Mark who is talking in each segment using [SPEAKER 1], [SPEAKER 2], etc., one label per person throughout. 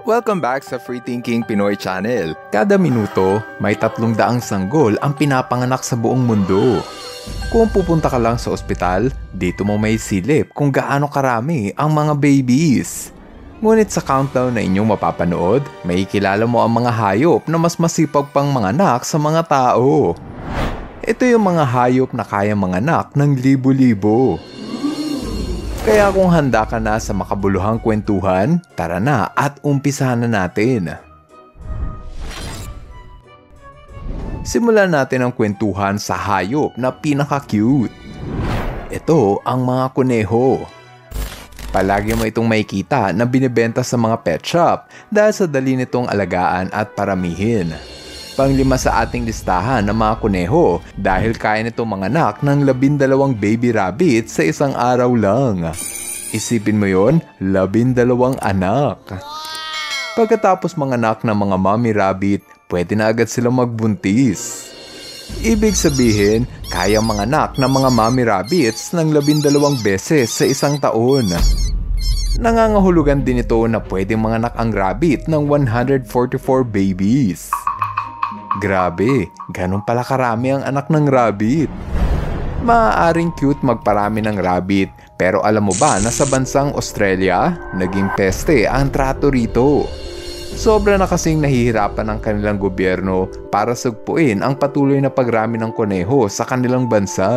[SPEAKER 1] Welcome back sa Free Thinking Pinoy Channel. Kada minuto, may 300 sanggol ang pinapanganak sa buong mundo. Kung pupunta ka lang sa ospital, dito mo may silip kung gaano karami ang mga babies. Ngunit sa countdown na inyong mapapanood, may kilala mo ang mga hayop na mas masipag pang manganak sa mga tao. Ito yung mga hayop na kayang manganak ng libo-libo. Kaya kung handa ka na sa makabuluhang kwentuhan, tara na at umpisahan na natin. Simulan natin ang kwentuhan sa hayop na pinaka-cute. Ito ang mga kuneho. Palagi mo itong makikita na binibenta sa mga pet shop dahil sa dali nitong alagaan at paramihin. Panglima sa ating listahan ng mga kuneho dahil kaya nitong manganak ng 12 baby rabbit sa isang araw lang. Isipin mo yon, 12 anak. Pagkatapos manganak ng mga mommy rabbit, pwede na agad silang magbuntis. Ibig sabihin, kaya manganak ng mga mommy rabbits ng 12 beses sa isang taon. Nangangahulugan din ito na pwedeng manganak ang rabbit ng 144 babies. Grabe, ganun pala karami ang anak ng rabbit. Maaaring cute magparami ng rabbit, pero alam mo ba na sa bansang Australia, naging peste ang trato rito. Sobra na kasing nahihirapan ang kanilang gobyerno para sugpuin ang patuloy na pagrami ng kuneho sa kanilang bansa.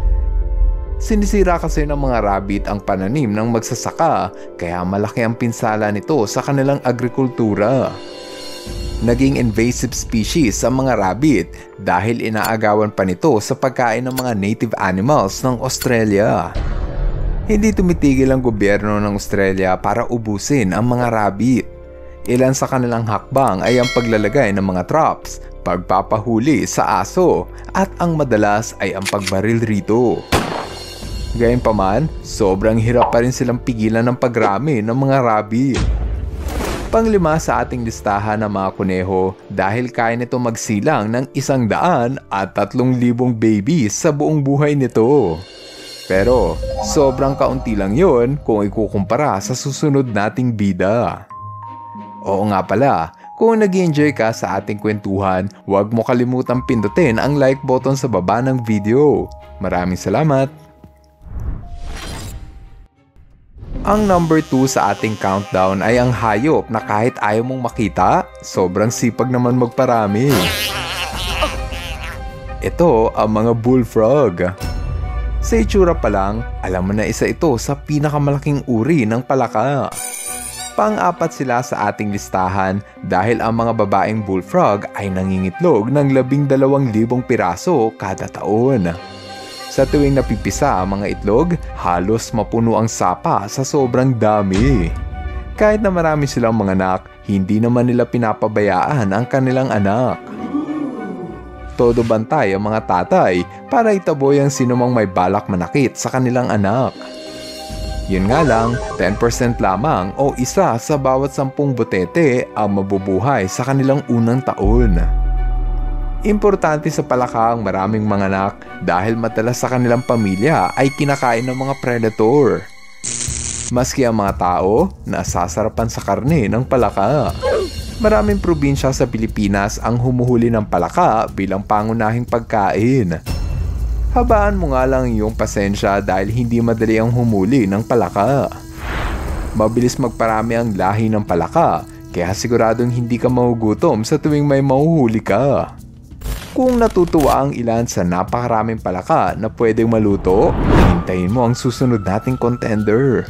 [SPEAKER 1] Sinisira kasi ng mga rabbit ang pananim ng magsasaka, kaya malaki ang pinsala nito sa kanilang agrikultura. Naging invasive species ang mga rabbit dahil inaagawan pa nito sa pagkain ng mga native animals ng Australia. Hindi tumitigil ang gobyerno ng Australia para ubusin ang mga rabbit. Ilan sa kanilang hakbang ay ang paglalagay ng mga traps, pagpapahuli sa aso, at ang madalas ay ang pagbaril rito. Gayunpaman, sobrang hirap pa rin silang pigilan ng pagrami ng mga rabbit. Panglima sa ating listahan ng mga kuneho dahil kaya nito magsilang ng 100 at 3,000 babies sa buong buhay nito. Pero sobrang kaunti lang yon kung ikukumpara sa susunod nating bida. Oo nga pala, kung nag-enjoy ka sa ating kwentuhan, huwag mo kalimutang pindutin ang like button sa baba ng video. Maraming salamat! Ang number 2 sa ating countdown ay ang hayop na kahit ayaw mong makita, sobrang sipag naman magparami. Ito ang mga bullfrog. Sa itsura pa lang, alam mo na isa ito sa pinakamalaking uri ng palaka. Pang-apat sila sa ating listahan dahil ang mga babaeng bullfrog ay nangingitlog ng 12,000 piraso kada taon. Sa tuwing napipisa ang mga itlog, halos mapuno ang sapa sa sobrang dami. Kahit na marami silang mga anak, hindi naman nila pinapabayaan ang kanilang anak. Todo bantay ang mga tatay para itaboy ang sinumang may balak manakit sa kanilang anak. Yun nga lang, 10% lamang o isa sa bawat 10 butete ang mabubuhay sa kanilang unang taon. Importante sa palaka ang maraming mga anak dahil madalas sa kanilang pamilya ay kinakain ng mga predator. Maski ang mga tao, nasasarapan sa karne ng palaka. Maraming probinsya sa Pilipinas ang humuhuli ng palaka bilang pangunahing pagkain. Habaan mo nga lang iyong pasensya dahil hindi madali ang humuli ng palaka. Mabilis magparami ang lahi ng palaka, kaya siguradong hindi ka mahugutom sa tuwing may mahuhuli ka. Kung natutuwa ang ilan sa napakaraming palaka na pwedeng maluto, hintayin mo ang susunod nating contender.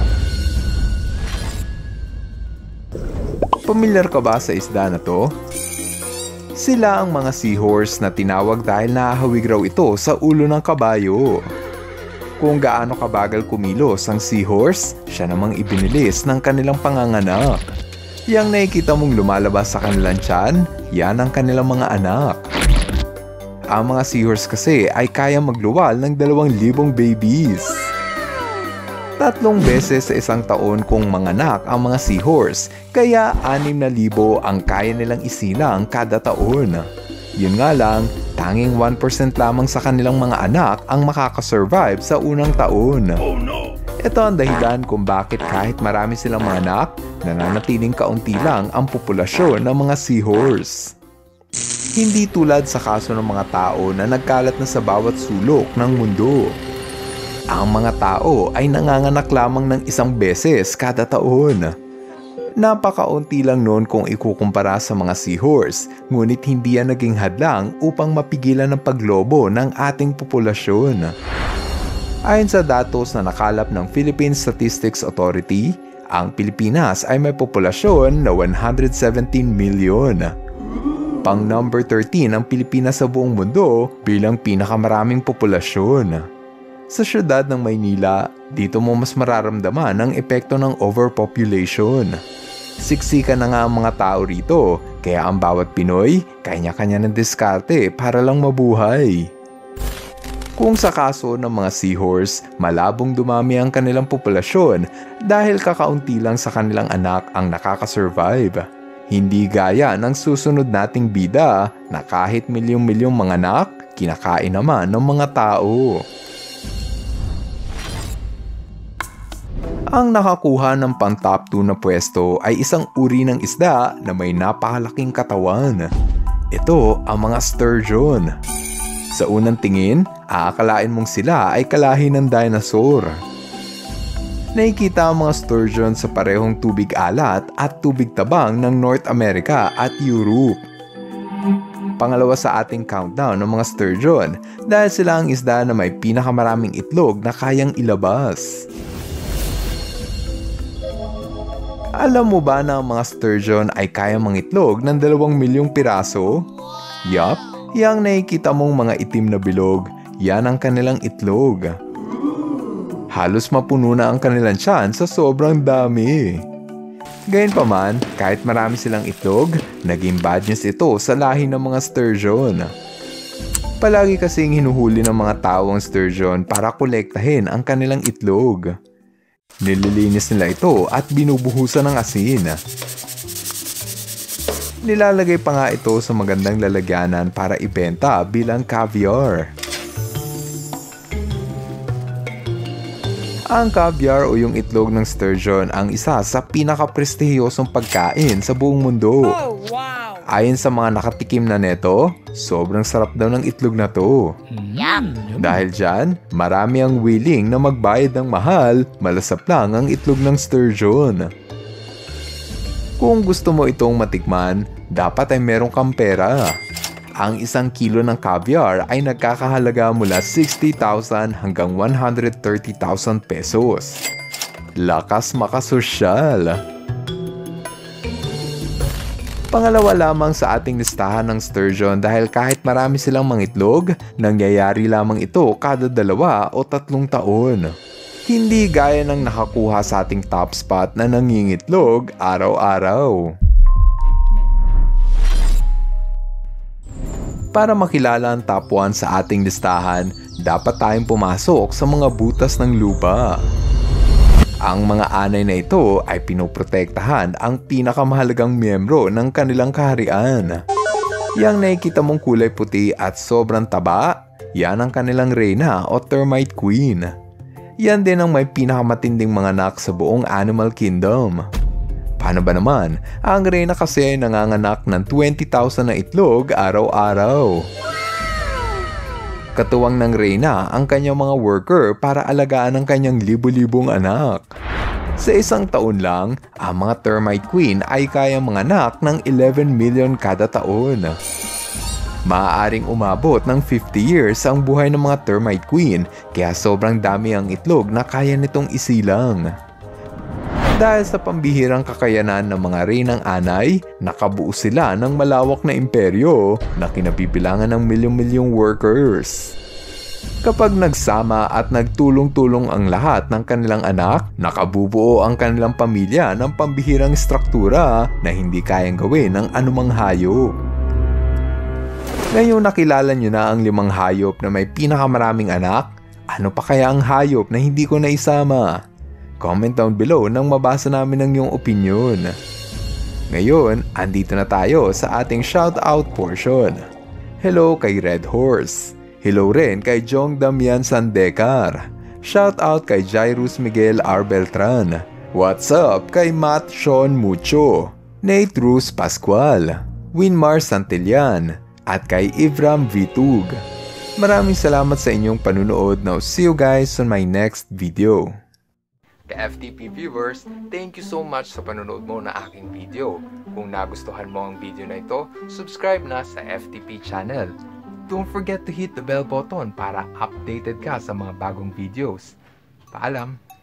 [SPEAKER 1] Pamilyar ka ba sa isda na to? Sila ang mga seahorse na tinawag dahil nahahawig raw ito sa ulo ng kabayo. Kung gaano kabagal kumilos ang seahorse, siya namang ibinilis ng kanilang panganganak. Yang nakikita mong lumalabas sa kanilang tiyan, yan ang kanilang mga anak. Ang mga seahorse kasi ay kaya magluwal ng 2,000 babies. 3 beses sa isang taon kung manganak ang mga seahorse, kaya 6,000 ang kaya nilang isilang kada taon. Yun nga lang, tanging 1% lamang sa kanilang mga anak ang makakasurvive sa unang taon. Ito ang dahilan kung bakit kahit marami silang mga anak, nananatiling kaunti lang ang populasyon ng mga seahorse. Hindi tulad sa kaso ng mga tao na nagkalat na sa bawat sulok ng mundo. Ang mga tao ay nanganganak lamang ng isang beses kada taon. Napakaunti lang noon kung ikukumpara sa mga seahorse, ngunit hindi yan naging hadlang upang mapigilan ang paglobo ng ating populasyon. Ayon sa datos na nakalap ng Philippine Statistics Authority, ang Pilipinas ay may populasyon na 117 milyon. Pang number 13 ang Pilipinas sa buong mundo bilang pinakamaraming populasyon. Sa siyudad ng Maynila, dito mo mas mararamdaman ang epekto ng overpopulation. Siksikan na nga ang mga tao rito, kaya ang bawat Pinoy, kanya-kanya ng diskarte para lang mabuhay. Kung sa kaso ng mga seahorse, malabong dumami ang kanilang populasyon dahil kakaunti lang sa kanilang anak ang nakakasurvive. Hindi gaya ng susunod nating bida na kahit milyong-milyong mga anak, kinakain naman ng mga tao. Ang nakakuha ng pang top 2 na pwesto ay isang uri ng isda na may napakalaking katawan. Ito ang mga sturgeon. Sa unang tingin, aakalain mong sila ay kalahi ng dinosaur. Nakikita ang mga sturgeon sa parehong tubig alat at tubig tabang ng North America at Europe. Pangalawa sa ating countdown ng mga sturgeon dahil sila ang isda na may pinakamaraming itlog na kayang ilabas. Alam mo ba na ang mga sturgeon ay kayang mangitlog ng 2 milyong piraso? Yup, yang nakikita mong mga itim na bilog, yan ang kanilang itlog. Halos mapuno na ang kanilang tiyan sa sobrang dami. Gayunpaman, kahit marami silang itlog, naging bad news ito sa lahi ng mga sturgeon. Palagi kasing hinuhuli ng mga tao ang sturgeon para kolektahin ang kanilang itlog. Nililinis nila ito at binubuhusan ng asin. Nilalagay pa nga ito sa magandang lalagyanan para ibenta bilang caviar. Ang caviar o yung itlog ng sturgeon ang isa sa pinaka-prestihiyosong pagkain sa buong mundo.
[SPEAKER 2] Oh, wow!
[SPEAKER 1] Ayon sa mga nakatikim na neto, sobrang sarap daw ng itlog na to.
[SPEAKER 2] Yum!
[SPEAKER 1] Dahil dyan, marami ang willing na magbayad ng mahal, malasap lang ang itlog ng sturgeon. Kung gusto mo itong matikman, dapat ay meron kang pera. Ang 1 kilo ng caviar ay nagkakahalaga mula 60,000 hanggang 130,000 pesos. Lakas makasosyal! Pangalawa lamang sa ating listahan ng sturgeon dahil kahit marami silang mangitlog, nangyayari lamang ito kada 2 o 3 taon. Hindi gaya ng nakakuha sa ating top spot na nangingitlog araw-araw. Para makilala ang top 1 sa ating listahan, dapat tayong pumasok sa mga butas ng lupa. Ang mga anay na ito ay pinoprotektahan ang pinakamahalagang miyembro ng kanilang kaharian. Yang nakikita mong kulay puti at sobrang taba, yan ang kanilang reyna o termite queen. Yan din ang may pinakamatinding mga anak sa buong animal kingdom. Paano ba naman? Ang reyna kasi ay nanganganak ng 20,000 na itlog araw-araw. Katuwang ng reyna ang kanyang mga worker para alagaan ang kanyang libo-libong anak. Sa isang taon lang, ang mga termite queen ay kayang manganak ng 11 million kada taon. Maaaring umabot ng 50 years ang buhay ng mga termite queen, kaya sobrang dami ang itlog na kaya nitong isilang. Dahil sa pambihirang kakayanan ng mga reynang anay, nakabuo sila ng malawak na imperyo na kinabibilangan ng milyong-milyong workers. Kapag nagsama at nagtulong-tulong ang lahat ng kanilang anak, nakabubuo ang kanilang pamilya ng pambihirang struktura na hindi kayang gawin ng anumang hayop. Ngayon nakilala nyo na ang 5 hayop na may pinakamaraming anak, ano pa kaya ang hayop na hindi ko naisama? Comment down below nang mabasa namin ang iyong opinion. Ngayon, andito na tayo sa ating shoutout portion. Hello kay Red Horse. Hello rin kay Jong Damian Sandecar. Shoutout kay Jairus Miguel R. Beltran. What's up kay Matt Sean Mucho, Nate Ruz Pascual, Winmar Santillan, at kay Ivram Vitug. Maraming salamat sa inyong panunood. Now see you guys on my next video. Ka-FTP viewers, thank you so much sa panunood mo na aking video. Kung nagustuhan mo ang video na ito, subscribe na sa FTP channel. Don't forget to hit the bell button para updated ka sa mga bagong videos. Paalam!